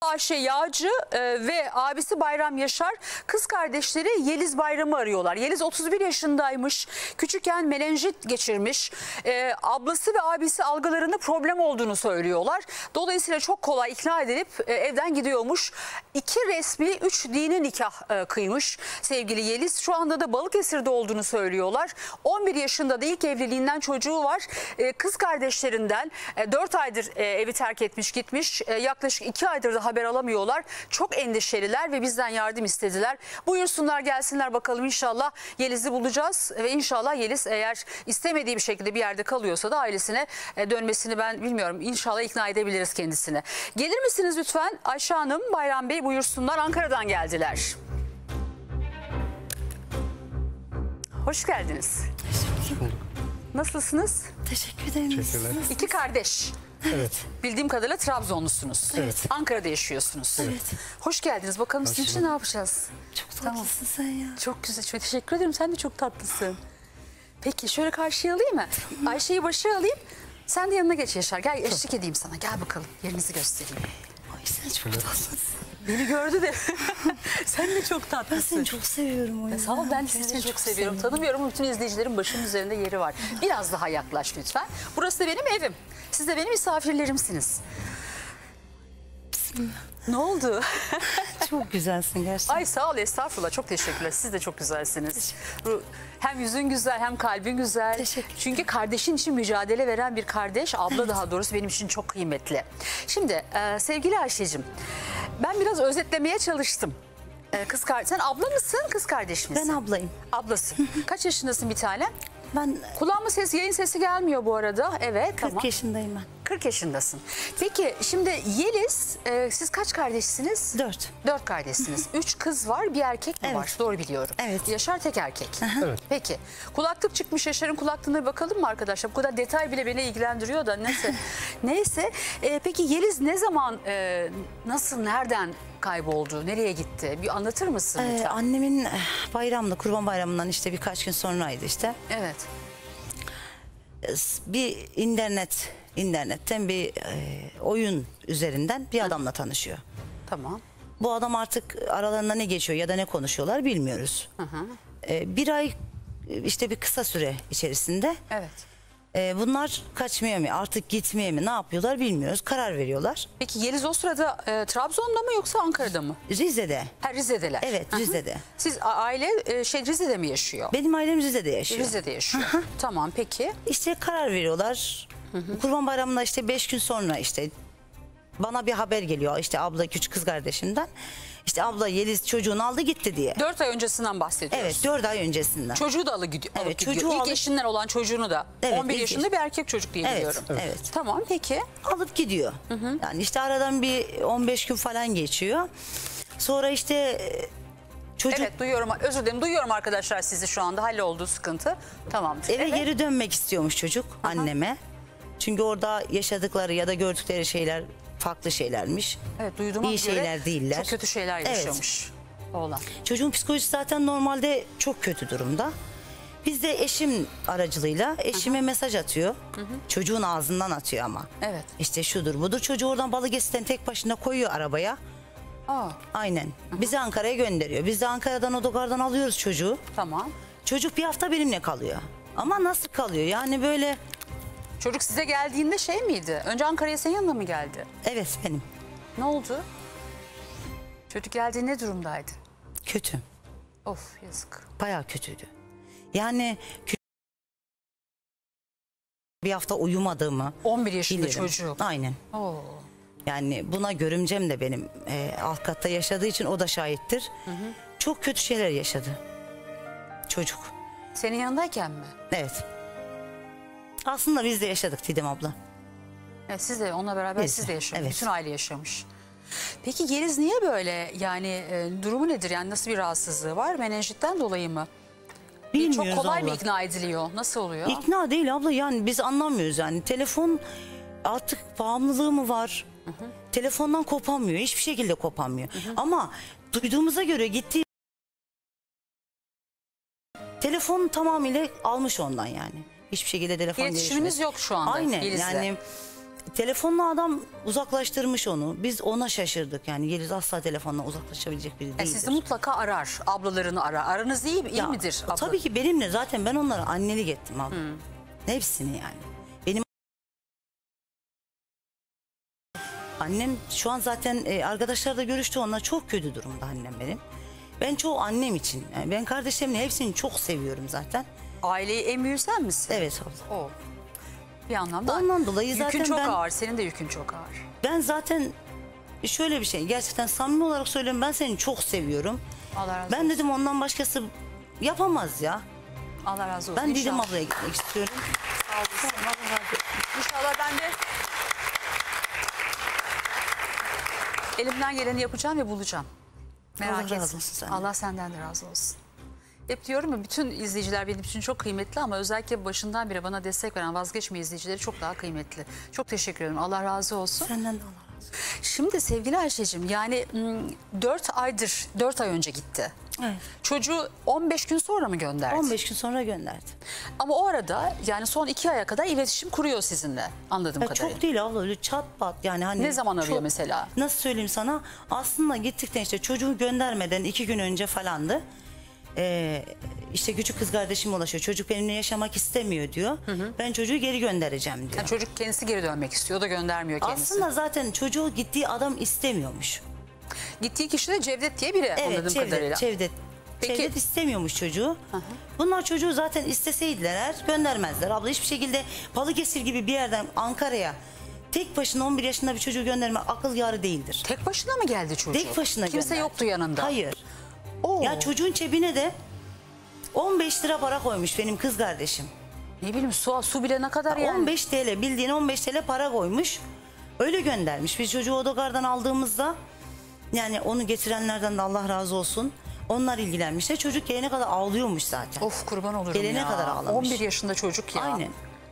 Ayşe Yağcı ve abisi Bayram Yaşar kız kardeşleri Yeliz Bayram'ı arıyorlar. Yeliz 31 yaşındaymış. Küçükken menenjit geçirmiş. Ablası ve abisi algılarında problem olduğunu söylüyorlar. Dolayısıyla çok kolay ikna edilip evden gidiyormuş. 2 resmi 3 dini nikah kıymış sevgili Yeliz. Şu anda da Balıkesir'de olduğunu söylüyorlar. 11 yaşında da ilk evliliğinden çocuğu var. Kız kardeşlerinden 4 aydır evi terk etmiş gitmiş. Yaklaşık 2 aydır da haber alamıyorlar. Çok endişeliler ve bizden yardım istediler. Buyursunlar gelsinler bakalım, inşallah Yeliz'i bulacağız ve inşallah Yeliz eğer istemediği bir şekilde bir yerde kalıyorsa da ailesine dönmesini ben bilmiyorum. İnşallah ikna edebiliriz kendisine. Gelir misiniz lütfen Ayşe Hanım, Bayram Bey buyursunlar, Ankara'dan geldiler. Hoş geldiniz. Teşekkür ederim. Nasılsınız? Teşekkür ederim. Teşekkürler. 2 kardeş. Evet. Bildiğim kadarıyla Trabzonlusunuz. Evet. Ankara'da yaşıyorsunuz. Evet. Hoş geldiniz. Bakalım sizin için ne yapacağız? Çok tatlısın sen ya. Çok güzel. Çok teşekkür ederim. Sen de çok tatlısın. Peki şöyle karşıya alayım mı? Ayşe'yi başa alayım. Sen de yanına geç Yaşar. Gel eşlik edeyim sana. Gel bakalım. Yerinizi göstereyim. Ay sen çok tatlısın. Beni gördü de. Sen de çok Ben tatlısın. seni çok seviyorum o yüzden. Sağ ol, ben de sizi çok seviyorum. Tanımıyorum ama bütün izleyicilerin başımın üzerinde yeri var. Biraz daha yaklaş lütfen. Burası da benim evim. Siz de benim misafirlerimsiniz. Ne oldu? Çok güzelsin gerçekten. Ay sağ ol, estağfurullah, çok teşekkürler. Siz de çok güzelsiniz. Hem yüzün güzel hem kalbin güzel. Teşekkür. Çünkü kardeşin için mücadele veren bir kardeş, abla daha doğrusu benim için çok kıymetli. Şimdi sevgili Ayşe'cim, ben biraz özetlemeye çalıştım. Sen abla mısın, kız kardeş misin? Ben ablayım. Ablasın. Kaç yaşındasın bir tane? Ben Kulağıma yayın sesi gelmiyor bu arada. Evet, 40 tamam. yaşındayım ben. 40 yaşındasın. Peki şimdi Yeliz, siz kaç kardeşsiniz? 4. 4 kardeşsiniz. 3 kız var, bir erkek mi Evet. var? Doğru biliyorum. Evet. Yaşar tek erkek. Evet. Peki. Kulaklık çıkmış, Yaşar'ın kulaklığına bir bakalım mı arkadaşlar? Bu kadar detay bile beni ilgilendiriyor da neyse. Neyse. Peki Yeliz ne zaman, nasıl, nereden kayboldu? Nereye gitti? Bir anlatır mısın lütfen? Annemin bayramda, Kurban Bayramı'ndan işte birkaç gün sonraydı işte. Evet. Bir internetten bir oyun üzerinden bir adamla tanışıyor. Tamam. Bu adam artık aralarında ne geçiyor ya da ne konuşuyorlar bilmiyoruz. Bir ay işte bir kısa süre içerisinde Evet. bunlar kaçmaya mı artık gitmeye mi ne yapıyorlar bilmiyoruz. Karar veriyorlar. Peki Yeliz o sırada Trabzon'da mı yoksa Ankara'da mı? Rize'de. Ha, Rize'deler. Evet, Hı hı. Rize'de. Siz aile Rize'de mi yaşıyor? Benim ailem Rize'de yaşıyor. Rize'de yaşıyor. Tamam, peki. İşte karar veriyorlar. Kurban Bayramı'nda işte 5 gün sonra işte bana bir haber geliyor. İşte abla, küçük kız kardeşimden. İşte abla Yeliz çocuğunu aldı gitti diye. 4 ay öncesinden bahsediyoruz. Evet, 4 ay öncesinden. Çocuğu da alıp gidiyor. Evet, Alıp gidiyor. çocuğu İlk alıp- eşinden olan çocuğunu da. Evet, 11 ilk yaşında eş- bir erkek çocuk diye Evet, biliyorum. evet. Tamam, peki. Alıp gidiyor. Yani işte aradan bir 15 gün falan geçiyor. Sonra işte çocuk Evet, duyuyorum. Özür dilerim. Duyuyorum arkadaşlar sizi şu anda. Halloldu sıkıntı. Tamamdır. eve Evet. geri dönmek istiyormuş çocuk anneme. Çünkü orada yaşadıkları ya da gördükleri şeyler farklı şeylermiş. Evet, duyduğuma İyi göre şeyler değiller. çok kötü şeyler Evet. yaşamış oğlan. Çocuğun psikolojisi zaten normalde çok kötü durumda. Biz de eşim aracılığıyla eşime mesaj atıyor. Çocuğun ağzından atıyor ama. Evet. İşte şudur budur. Çocuğu oradan Balıkesir'den tek başına koyuyor arabaya. Aa, Aynen. Bizi Ankara'ya gönderiyor. Biz de Ankara'dan otogardan alıyoruz çocuğu. tamam. Çocuk bir hafta benimle kalıyor. Ama nasıl kalıyor? Yani böyle Çocuk size geldiğinde şey miydi? Önce Ankara'ya senin yanına mı geldi? evet benim. Ne oldu? Çocuk geldiğinde ne durumdaydı? Kötü. Of, yazık. Bayağı kötüydü. Yani bir hafta uyumadığımı 11 yaşında bilirim. çocuk. Aynen. Oo. Yani buna görümcem de benim alt katta yaşadığı için o da şahittir. Çok kötü şeyler yaşadı. Çocuk. Senin yanındayken mi? Evet. Aslında biz de yaşadık Didem abla. Evet, siz de onunla beraber Biz siz de, de yaşamış. evet. Bütün aile yaşamış. Peki Yeliz niye böyle? Yani durumu nedir? Yani nasıl bir rahatsızlığı var? Menenjitten dolayı mı? Bilmiyoruz Çok kolay mı abla. ikna ediliyor? Nasıl oluyor? İkna değil abla, yani biz anlamıyoruz yani. Telefon artık bağımlılığı mı var? Telefondan kopamıyor. Hiçbir şekilde kopamıyor. Ama duyduğumuza göre gittiği telefon tamamıyla almış ondan yani. Hiçbir şekilde telefon İletişiminiz gelişmedi. yok şu anda Aynen Yeliz'le. yani telefonla adam uzaklaştırmış onu. Biz ona şaşırdık yani. Yeliz asla telefonla uzaklaşabilecek biri değildir. Sizi mutlaka arar, ablalarını arar. Aranız iyi midir? Abla? Tabii ki benimle zaten ben onlara annelik ettim abla. Hepsini yani. Benim annem şu an zaten arkadaşlarla görüştü, onlar çok kötü durumda annem benim. Ben çoğu annem için, yani ben kardeşlerimin hepsini çok seviyorum zaten. Aileyi en büyüğü sen misin? Evet abla. O. Bir anlamda. Ondan dolayı yükün zaten çok ben- ağır, senin de yükün çok ağır. Ben zaten şöyle bir şey, gerçekten samimi olarak söylüyorum, ben seni çok seviyorum. Allah razı Ben olsun. dedim ondan başkası yapamaz ya. Allah razı olsun. Ben Didem İnşallah. ablaya gitmek istiyorum. Sağ olasın. İnşallah ben de elimden geleni yapacağım ve bulacağım. Merak Allah etme. razı olsun senden. Allah senden de razı olsun. Hep diyorum ya, bütün izleyiciler benim için çok kıymetli ama özellikle başından beri bana destek veren vazgeçme izleyicileri çok daha kıymetli. Çok teşekkür ederim. Allah razı olsun. Senden de Allah razı olsun. Şimdi sevgili Ayşe'cim, yani 4 ay önce gitti. Evet. Çocuğu 15 gün sonra mı gönderdi? 15 gün sonra gönderdi. Ama o arada yani son 2 aya kadar iletişim kuruyor sizinle anladığım Ya kadarıyla. çok değil abla, öyle çat pat yani hani. Ne zaman arıyor çok- mesela? Nasıl söyleyeyim sana, aslında gittikten işte çocuğu göndermeden 2 gün önce falandı. İşte küçük kız kardeşim ulaşıyor, çocuk benimle yaşamak istemiyor diyor. Ben çocuğu geri göndereceğim diyor. Yani çocuk kendisi geri dönmek istiyor, o da göndermiyor kendisi. Aslında zaten çocuğu gittiği adam istemiyormuş. Gittiği kişi de Cevdet diye biri anladığım kadarıyla. Cevdet. Peki- Cevdet istemiyormuş çocuğu. Bunlar çocuğu zaten isteseydiler göndermezler. Abla hiçbir şekilde Balıkesir gibi bir yerden Ankara'ya tek başına 11 yaşında bir çocuğu göndermek akıl yarı değildir. Tek başına mı geldi çocuk? Tek başına Kimse gönderdi. yoktu yanında. Hayır. Oo. Ya çocuğun cebine de 15 lira para koymuş benim kız kardeşim. Ne bileyim, su bile ne kadar yani. 15 TL, bildiğin 15 TL para koymuş. Öyle göndermiş. Biz çocuğu otogardan aldığımızda, yani onu getirenlerden de Allah razı olsun, onlar ilgilenmişler. Çocuk gelene kadar ağlıyormuş zaten. Of, kurban olurum Gelene ya. kadar ağlamış. 11 yaşında çocuk ya. Aynen.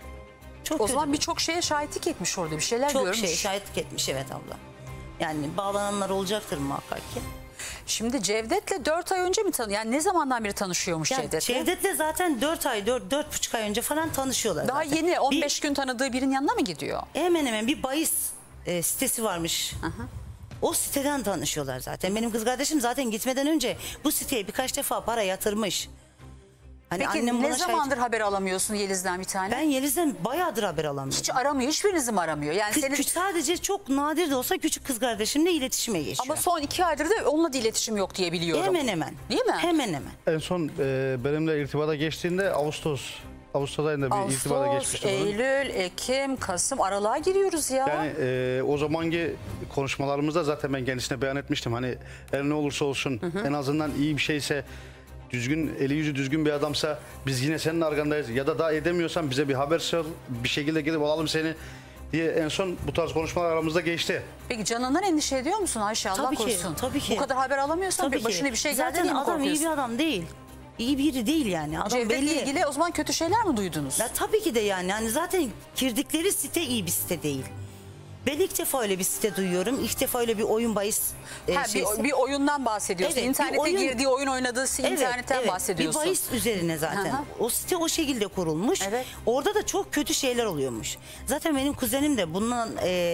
Çok O kötü. zaman birçok şeye şahitlik etmiş orada, bir şeyler çok görmüş. şey şahitlik etmiş, evet abla. Yani bağlananlar olacaktır muhakkak ki. Şimdi Cevdet'le 4 ay önce mi yani ne zamandan beri tanışıyormuş Yani Cevdet'le? Cevdet'le zaten 4,5 ay önce falan tanışıyorlar Daha zaten. yeni 15 gün tanıdığı birinin yanına mı gidiyor? Hemen hemen bir bahis sitesi varmış. O siteden tanışıyorlar zaten. Benim kız kardeşim zaten gitmeden önce bu siteye birkaç defa para yatırmış. Hani Peki annem ne buna zamandır haber alamıyorsun Yeliz'den bir tane? Ben Yeliz'den bayağıdır haber alamıyorum. Hiç aramıyor, hiçbirinizi mi aramıyor? Yani senin... Sadece çok nadir de olsa küçük kız kardeşimle iletişime geçiyor. Ama son 2 aydır da onunla da iletişim yok diye biliyorum. Hemen hemen. Değil mi? Hemen hemen. En son benimle irtibata geçtiğinde Ağustos ayında bir irtibata Ağustos, geçmiştim. onun. Eylül, Ekim, Kasım aralığa giriyoruz ya. Yani o zamanki konuşmalarımızda zaten ben kendisine beyan etmiştim. Hani her ne olursa olsun en azından iyi bir şeyse, düzgün, eli yüzü düzgün bir adamsa biz yine senin arkandayız. Ya da daha edemiyorsan bize bir haber sal, bir şekilde gelip alalım seni diye en son bu tarz konuşmalar aramızda geçti. Peki canından endişe ediyor musun Ayşe? Allah Tabii ki, korusun. tabii ki. Bu kadar haber alamıyorsan Tabii ki. başına bir şey geldi Zaten diye mi adam iyi korkuyorsun? bir adam değil. İyi biri değil yani. Adam Cevdet'le belli. ilgili o zaman kötü şeyler mi duydunuz? Ya tabii ki de yani. Hani zaten girdikleri site iyi bir site değil. Ben ilk defa öyle bir site duyuyorum. İlk defa öyle bir oyun bahis Bir oyundan bahsediyorsun. Evet, bir İnternete oyun- girdiği oyun oynadığı internetten bahsediyorsun. Bir bahis üzerine zaten. Aha. O site o şekilde kurulmuş. Evet. Orada da çok kötü şeyler oluyormuş. Zaten benim kuzenim de bundan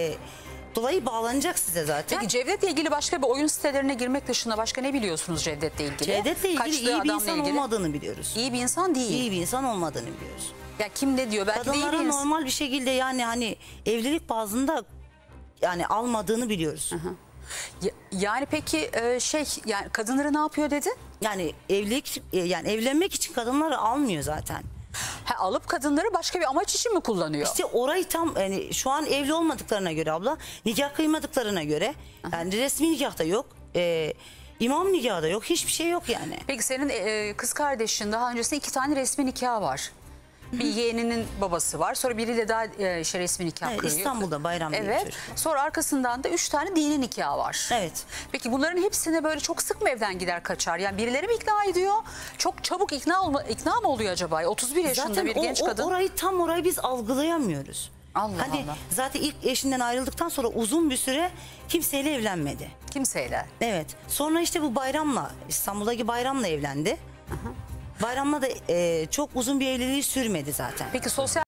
dolayı bağlanacak size zaten. Peki Cevdet'le ilgili başka bir oyun sitelerine girmek dışında başka ne biliyorsunuz Cevdet'le ilgili? Cevdet'le ilgili Kaçtığı iyi bir adamla insan ilgili? olmadığını biliyoruz. İyi bir insan değil. İyi bir insan olmadığını biliyoruz. Ya kim ne diyor? Belki de iyi bir Kadınlara insan. normal bir şekilde yani hani evlilik bazında yani almadığını biliyoruz. Yani peki yani kadınları ne yapıyor dedi? Yani yani evlenmek için kadınları almıyor zaten. Alıp kadınları başka bir amaç için mi kullanıyor? İşte orayı tam yani şu an evli olmadıklarına göre abla, nikah kıymadıklarına göre yani resmi nikah da yok. İmam nikahı da yok. Hiçbir şey yok yani. Peki senin kız kardeşin daha öncesinde 2 tane resmi nikahı var. Bir yeğeninin babası var. Sonra biriyle daha resmi nikah Evet, kıyıyor. İstanbul'da Bayram diye bir Evet. çocuk var. Sonra arkasından da 3 tane dini nikahı var. Evet. Peki bunların hepsine böyle çok sık mı evden gider kaçar? Yani birileri mi ikna ediyor? Çok çabuk ikna mı oluyor acaba? 31 yaşında Zaten bir genç kadın. orayı biz algılayamıyoruz. Allah hani Allah. zaten ilk eşinden ayrıldıktan sonra uzun bir süre kimseyle evlenmedi. Kimseyle. Evet. Sonra işte bu Bayram'la, İstanbul'daki Bayram'la evlendi. Bayram'la da çok uzun bir evliliği sürmedi zaten. Peki sosyal